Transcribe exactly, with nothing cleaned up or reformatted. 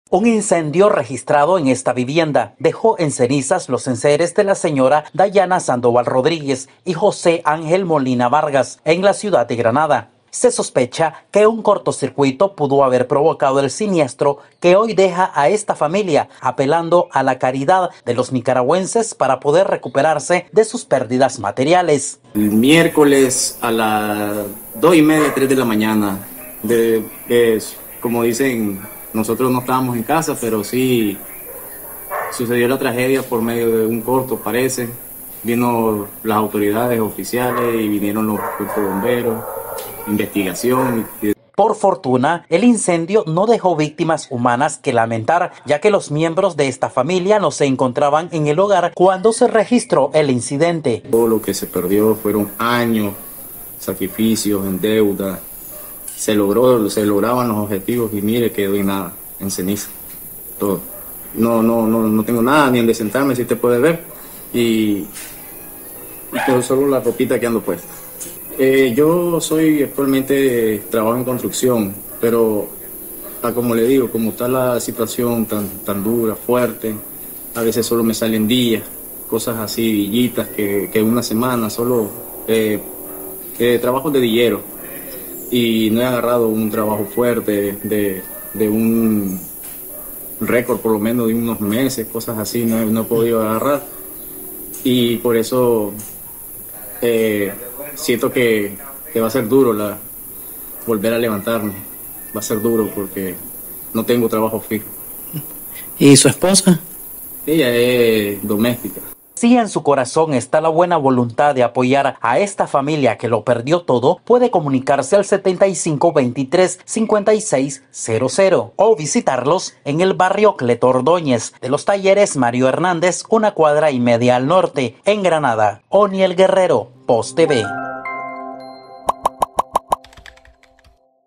Un incendio registrado en esta vivienda dejó en cenizas los enseres de la señora Dayana Sandoval Rodríguez y José Ángel Molina Vargas en la ciudad de Granada. Se sospecha que un cortocircuito pudo haber provocado el siniestro que hoy deja a esta familia apelando a la caridad de los nicaragüenses para poder recuperarse de sus pérdidas materiales. El miércoles a las dos y media, tres de la mañana, de, de, como dicen, nosotros no estábamos en casa, pero sí sucedió la tragedia por medio de un corto, parece. Vino las autoridades oficiales y vinieron los cuerpos bomberos, investigación. Por fortuna, el incendio no dejó víctimas humanas que lamentar, ya que los miembros de esta familia no se encontraban en el hogar cuando se registró el incidente. Todo lo que se perdió fueron años, sacrificios, en deuda. Se logró, se lograban los objetivos y mire, quedó en nada, en ceniza, todo. No, no, no, no tengo nada, ni en de sentarme, si te puede ver, y, y todo, solo la ropita que ando puesta. Eh, yo soy actualmente, trabajo en construcción, pero ah, como le digo, como está la situación tan, tan dura, fuerte, a veces solo me salen días, cosas así, villitas, que, que una semana, solo eh, eh, trabajos de dillero. Y no he agarrado un trabajo fuerte de, de un récord por lo menos de unos meses, cosas así, no he, no he podido agarrar. Y por eso eh, siento que, que va a ser duro la, volver a levantarme. Va a ser duro porque no tengo trabajo fijo. ¿Y su esposa? Ella es doméstica. Si en su corazón está la buena voluntad de apoyar a esta familia que lo perdió todo, puede comunicarse al setenta y cinco veintitrés cincuenta y seis cero cero o visitarlos en el barrio Cleto Ordóñez de los talleres Mario Hernández, una cuadra y media al norte, en Granada. Oniel Guerrero, Post T V.